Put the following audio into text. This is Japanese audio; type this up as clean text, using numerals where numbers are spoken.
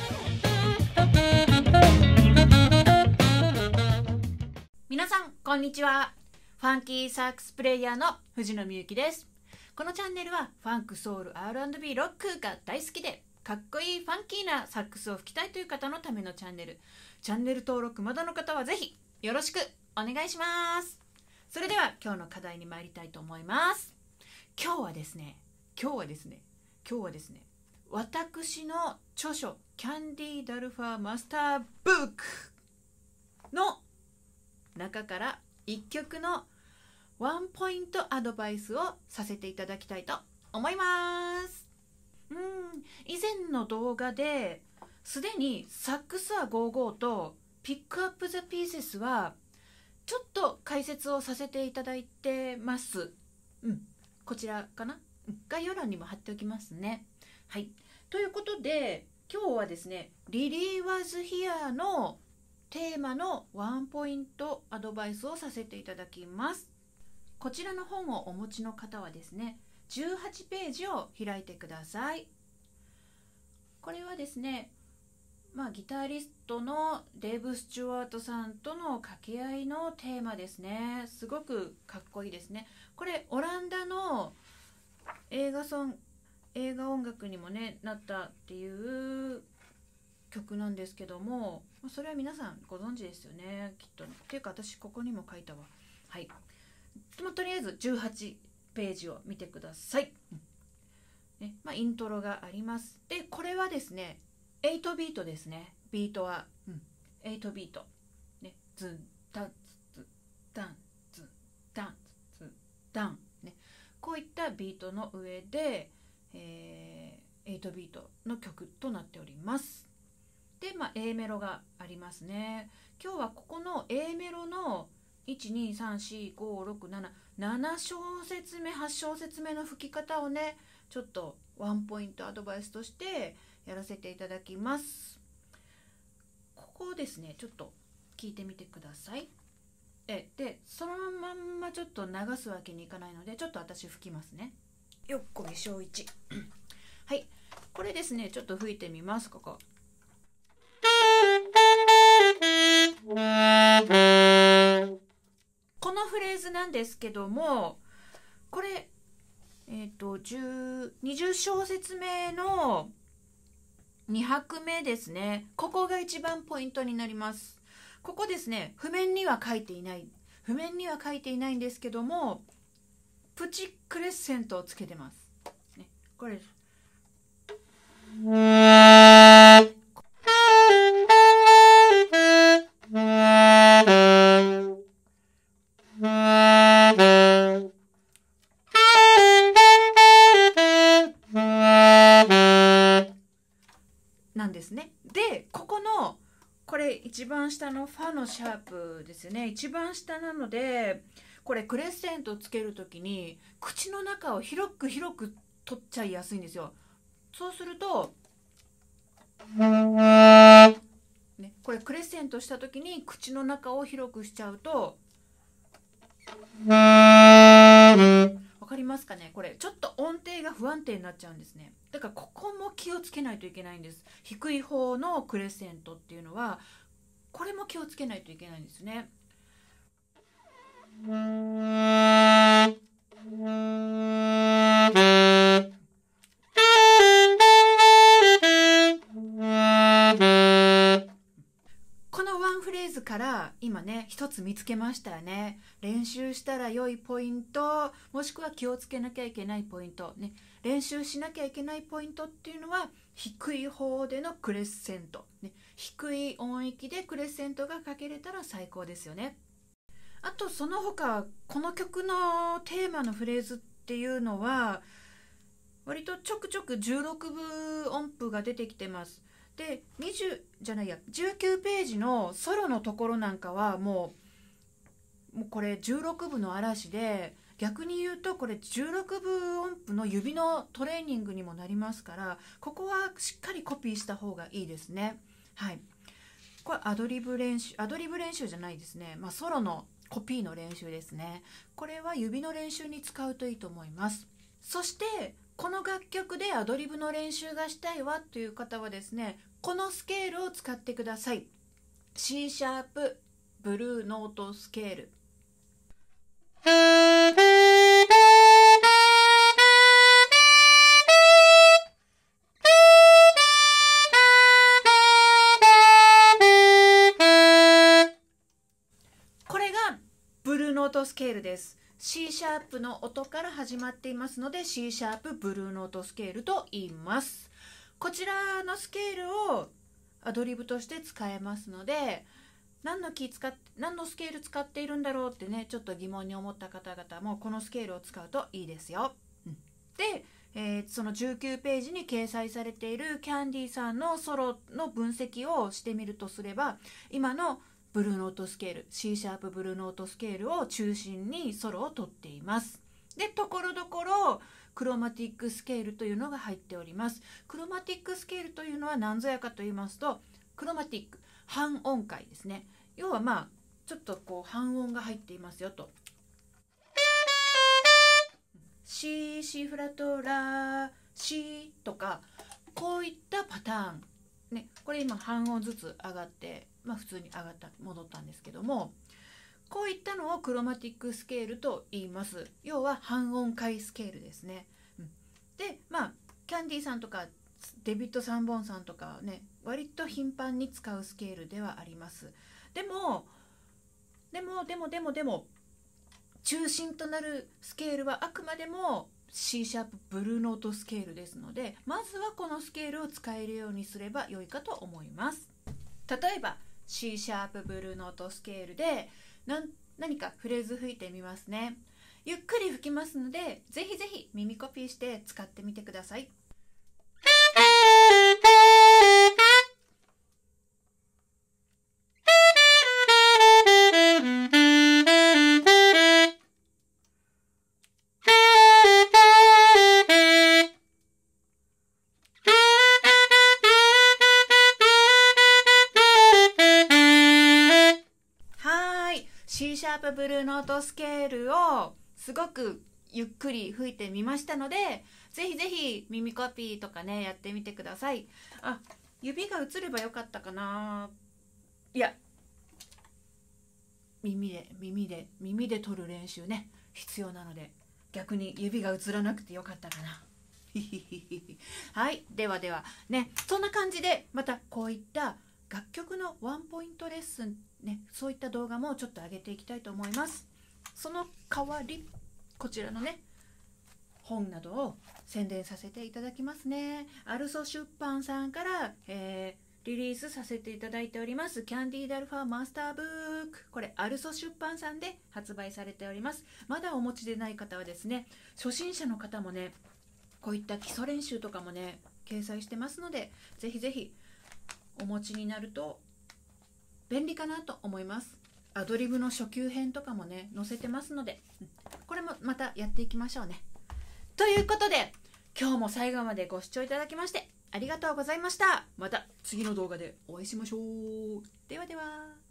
皆さんこんにちは。ファンキーサックスプレイヤーの藤野美幸です。このチャンネルはファンク、ソウル、 R&B、ロックが大好きでかっこいいファンキーなサックスを吹きたいという方のためのチャンネル。チャンネル登録まだの方はぜひよろしくお願いします。それでは今日の課題に参りたいと思います。今日はですね私の著書キャンディ・ダルファーマスターブックの中から1曲のワンポイントアドバイスをさせていただきたいと思います。以前の動画ですでにサックスは55とピックアップザピーセスはちょっと解説をさせていただいてます。こちらかな、概要欄にも貼っておきますね。はい、ということで今日はですね、リリー・ワズ・ヒアのテーマのワンポイントアドバイスをさせていただきます。こちらの本をお持ちの方はですね、18ページを開いてください。これはですね、ギタリストのデーブ・スチュワートさんとの掛け合いのテーマですね。すごくかっこいいですね。これオランダの映画音楽にもねなったっていう曲なんですけども、それは皆さんご存知ですよね、きっとね。っていうか私ここにも書いたわ。はい、とりあえず18ページを見てください。イントロがあります。でこれはですね8ビートですね。ビートは、8ビート、ズンダンズンダンズンダンズンダン、こういったビートの上で、8ビートの曲となっております。で、A メロがありますね。今日はここの A メロの1234567小節目8小節目の吹き方をねちょっとワンポイントアドバイスとしてやらせていただきます。ここをですねちょっと聞いてみてください。でそのまんまちょっと流すわけにいかないのでちょっと私吹きますね。よっこいしょ1はい、これですねちょっと吹いてみます。こここのフレーズなんですけども、これ20小節目の2拍目ですね。ここが一番ポイントになります。ここですね、譜面には書いていないんですけども、プチクレッセントをつけてます、これです。なんですね。でこれ一番下のファのシャープですよね。一番下なのでこれクレッセントをつけるときに口の中を広く取っちゃいやすいんですよ。そうするとこれクレッセントしたときに口の中を広くしちゃうとわかりますかね。これちょっと音程が不安定になっちゃうんですね。だからここも気をつけないといけないんです。低い方のクレッセントっていうのはこれも気をつけないといけないんですね。このワンフレーズから今ね一つ見つけましたよね。練習したら良いポイント、もしくは気をつけなきゃいけないポイントね。練習しなきゃいけないポイントっていうのは低い方でのクレッセント、低い音域でクレッセントがかけれたら最高ですよね。あとその他この曲のテーマのフレーズっていうのは割とちょくちょく16分音符が出てきてます。で19ページのソロのところなんかはもうこれ16分の嵐で、逆に言うとこれ16分音符の指のトレーニングにもなりますから、ここはしっかりコピーした方がいいですね。はい、これアドリブ練習じゃないですね。ソロのコピーの練習ですね。これは指の練習に使うといいと思います。そしてこの楽曲でアドリブの練習がしたいわという方はですね、 このスケールを使ってください。 C シャープブルーノートスケール。これがブルーノートスケールです。 C シャープの音から始まっていますので C シャープブルーノートスケールと言います。こちらのスケールをアドリブとして使えますので、何のスケール使っているんだろうってね、ちょっと疑問に思った方々もこのスケールを使うといいですよ。で、その19ページに掲載されているキャンディーさんのソロの分析をしてみるとすれば、今のブルーノートスケール C シャープブルーノートスケールを中心にソロを取っています。で、ところどころクロマティックスケールというのが入っております。クロマティックスケールというのは何ぞやかと言いますと、クロマティック半音階ですね。要はまあちょっとこう半音が入っていますよと。C、C フラット、ラ、C とか、こういったパターンね、これ今半音ずつ上がって、普通に戻ったんですけども、こういったのをクロマティックスケールと言います。要は半音階スケールですね。で、キャンディーさんとかデビッド・サンボンさんとかね、割と頻繁に使うスケールではあります。でも中心となるスケールはあくまでも C シャープブルーノートスケールですので、まずはこのスケールを使えるようにすれば良いかと思います。例えば C シャープブルーノートスケールで何かフレーズ吹いてみますね。ゆっくり吹きますので、ぜひぜひ耳コピーして使ってみてください。C シャープブルーノートスケールをすごくゆっくり吹いてみましたので、ぜひぜひ耳コピーとかね、やってみてください。指が映ればよかったかな。いや、耳で撮る練習ね、必要なので、逆に指が映らなくてよかったかな。はい、ではね、そんな感じでまたこういった楽曲のワンポイントレッスンね、そういった動画もちょっと上げていきたいと思います。その代わりこちらのね、本などを宣伝させていただきますね。アルソ出版さんから、リリースさせていただいておりますキャンディーダルファマスターブック、これアルソ出版さんで発売されております。まだお持ちでない方はですね、初心者の方もね、こういった基礎練習とかもね掲載してますので、ぜひぜひお持ちになると便利かなと思います。アドリブの初級編とかもね載せてますので、これもまたやっていきましょうね。ということで、今日も最後までご視聴いただきましてありがとうございました。また次の動画でお会いしましょう。ではでは。